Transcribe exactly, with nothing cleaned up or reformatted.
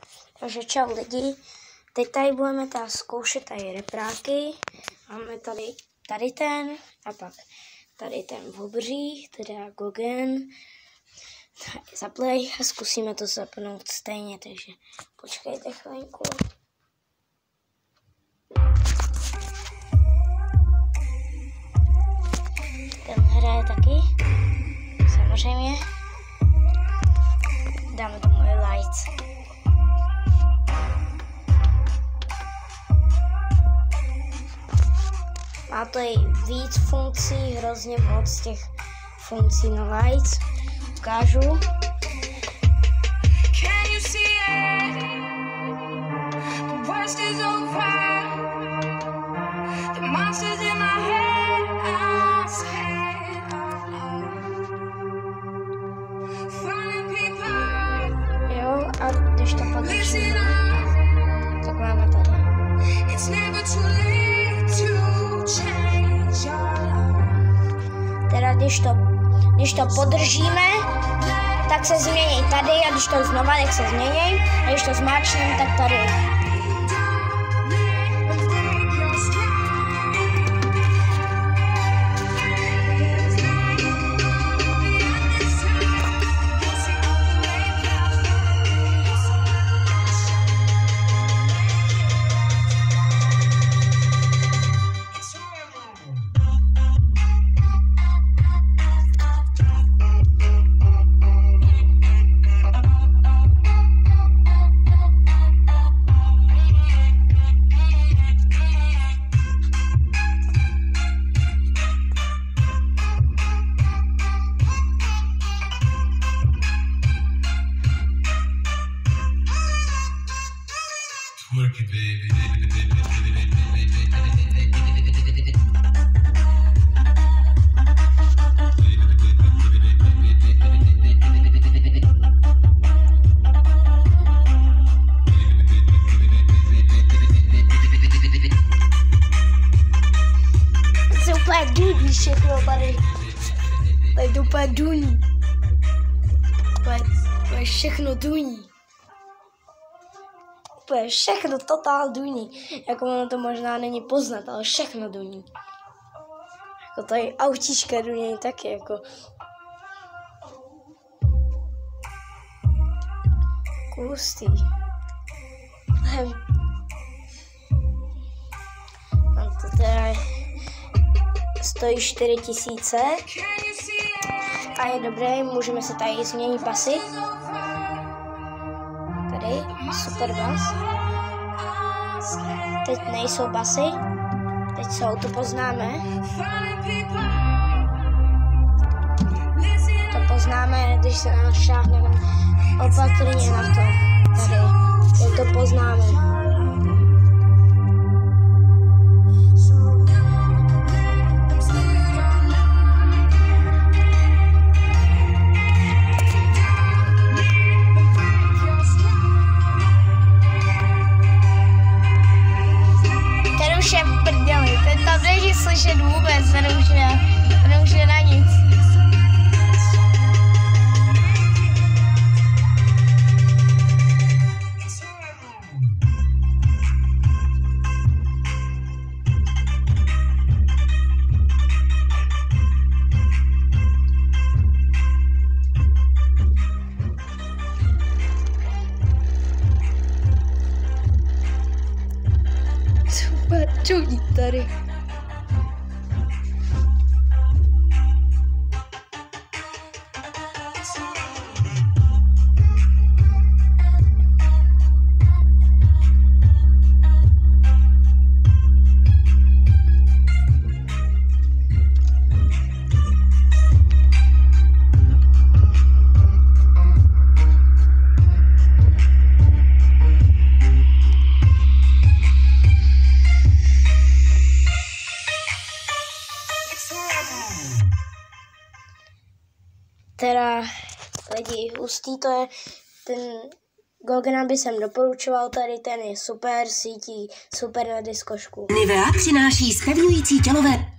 Takže čau lidi, teď tady budeme teda zkoušet tady repráky. Máme tady, tady ten a pak tady ten obří, teda Gogen. Zaplay a zkusíme to zapnout stejně, takže počkejte chvilinku. Ten hraje taky, samozřejmě. Dáme tomu i lights. Má to i víc funkcí, hrozně moc těch funkcí na lights. Ukážu. Jo, a když to podržíme, tak máme tady. Teda když to, když to podržíme, tak se změní tady, a když to znova, tak se změní, a když to zmáčkneme, tak tady. Work it, baby. Super duní všechno tady. Tady to úplně duní. To je všechno duní. Úplně všechno totál duní. Jako ono to možná není poznat, ale všechno duní. Jako tady autíčka duní taky jako. Kustý. A to teda stojí čtyři tisíce. A je dobré, můžeme si tady změnit basy. Tady, super bas. Teď nejsou basy, teď jsou, to poznáme. To poznáme, když se našáhneme opatrně na to. Tady, teď to poznáme. Ten tam není slyšet vůbec, ten už je, ten už je na nic. Super čudí tady. Teda lidi, hustý to je, ten Gogena by jsem doporučoval, tady ten je super, sítí super na diskošku. Nivea přináší zpevňující tělové